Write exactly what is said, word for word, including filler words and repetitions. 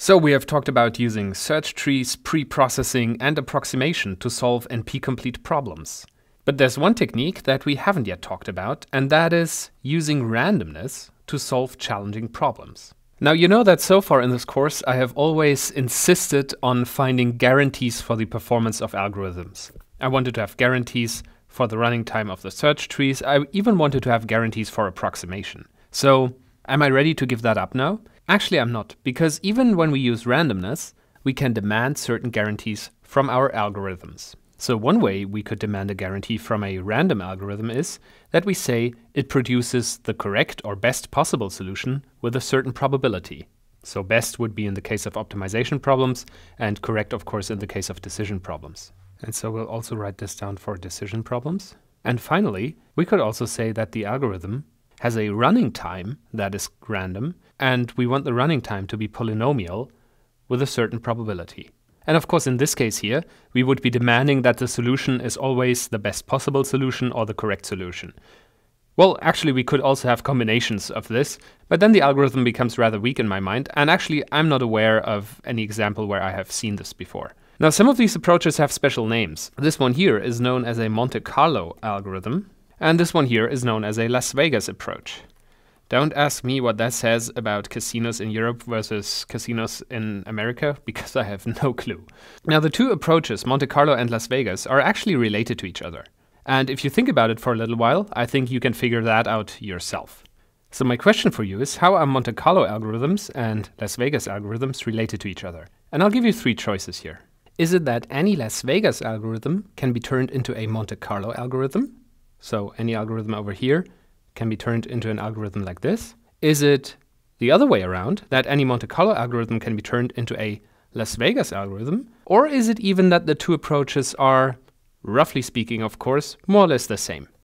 So we have talked about using search trees, pre-processing and approximation to solve N P-complete problems. But there's one technique that we haven't yet talked about, and that is using randomness to solve challenging problems. Now you know that so far in this course I have always insisted on finding guarantees for the performance of algorithms. I wanted to have guarantees for the running time of the search trees. I even wanted to have guarantees for approximation. So am I ready to give that up now? Actually, I'm not, because even when we use randomness, we can demand certain guarantees from our algorithms. So one way we could demand a guarantee from a random algorithm is that we say it produces the correct or best possible solution with a certain probability. So best would be in the case of optimization problems, and correct, of course, in the case of decision problems. And so we'll also write this down for decision problems. And finally, we could also say that the algorithm has a running time that is random, and we want the running time to be polynomial with a certain probability. And of course, in this case here, we would be demanding that the solution is always the best possible solution or the correct solution. Well, actually, we could also have combinations of this, but then the algorithm becomes rather weak in my mind, and actually, I'm not aware of any example where I have seen this before. Now, some of these approaches have special names. This one here is known as a Monte Carlo algorithm, and this one here is known as a Las Vegas approach. Don't ask me what that says about casinos in Europe versus casinos in America, because I have no clue. Now, the two approaches, Monte Carlo and Las Vegas, are actually related to each other. And if you think about it for a little while, I think you can figure that out yourself. So my question for you is, how are Monte Carlo algorithms and Las Vegas algorithms related to each other? And I'll give you three choices here. Is it that any Las Vegas algorithm can be turned into a Monte Carlo algorithm? So any algorithm over here can be turned into an algorithm like this? Is it the other way around, that any Monte Carlo algorithm can be turned into a Las Vegas algorithm? Or is it even that the two approaches are, roughly speaking of course, more or less the same?